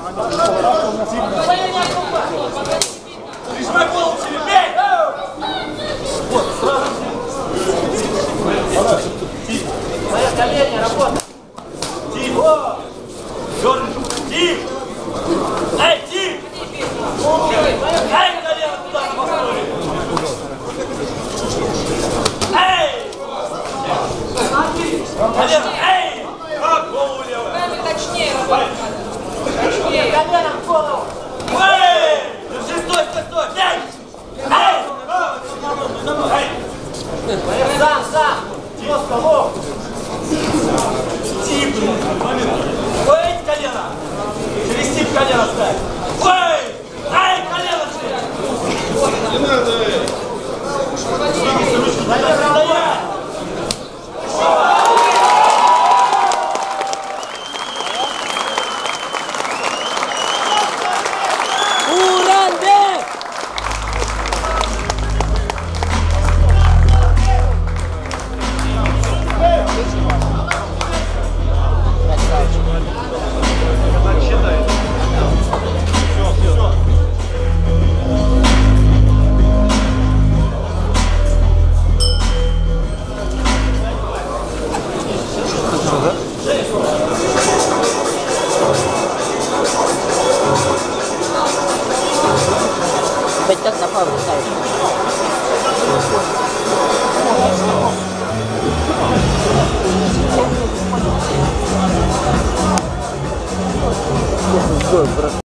Прижимай голову себе, бей! Вот, сразу. Моя колени, работа. Тихо! Дернешь. Тихо! Эй, тихо! Эй, колено туда, постой! Эй! Колено, эй! Как голову левую? Точнее, точнее. Колено в голову! Эй! Держи, стой, стой, стой! Эй! Эй! Эй! Сам! Жестко, лоб! Тип! Ой, колено! Через тип колено ставь! Ой! Ай, колено ставь! Не надо! Стоять! Опять так на пару ставишь.